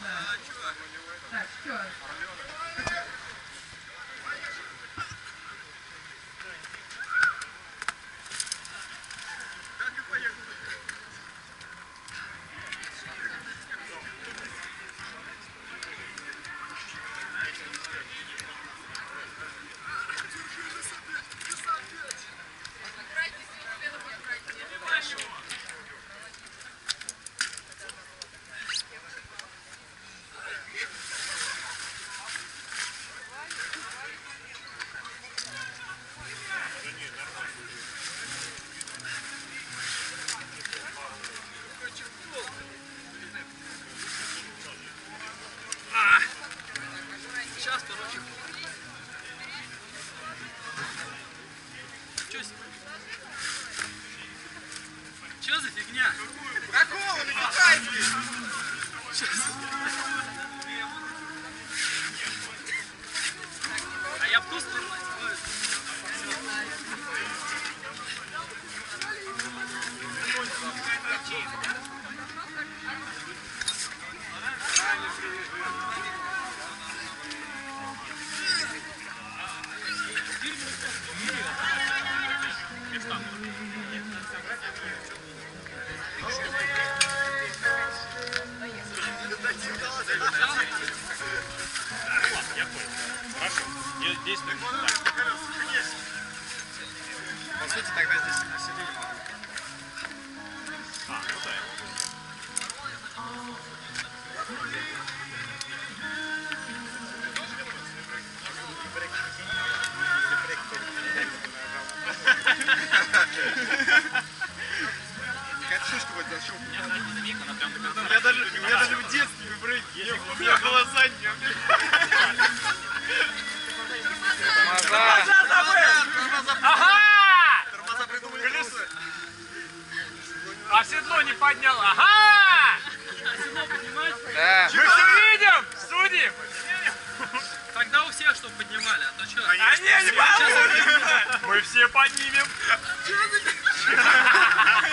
Так, что? Сейчас, короче. Чё за фигня? Какого? На китайский! А я в ту сторону. Хорошо. Действуем так. По сути, тогда здесь сидели. А, ну да. Какая-то шишка будет защелкнуть. Я даже в детстве прыгал. У меня глаза не... Ага! Тормоза придумали. Колесо. А седло не поднял. Ага! Да. Мы все видим! Судим! Тогда у всех, чтобы поднимали, а то что? А не поднимем! Мы все поднимем!